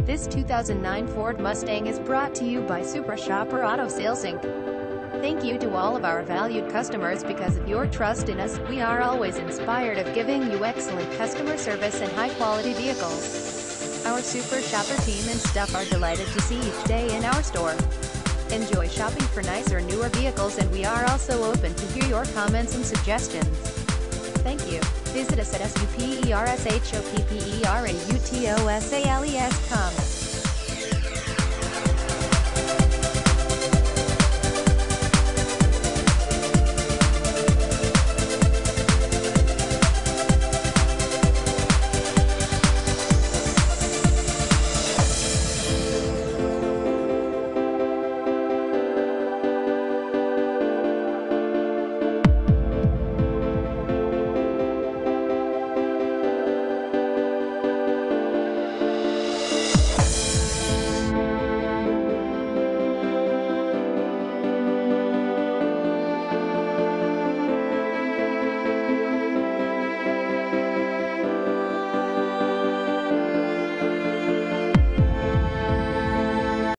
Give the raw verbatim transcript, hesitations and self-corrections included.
This two thousand nine Ford Mustang is brought to you by Super Shopper Auto Sales Incorporated. Thank you to all of our valued customers. Because of your trust in us, we are always inspired of giving you excellent customer service and high-quality vehicles. Our Super Shopper team and staff are delighted to see each day in our store. Enjoy shopping for nicer, newer vehicles, and we are also open to hear your comments and suggestions. Thank you. Visit us at supershopper auto sales com.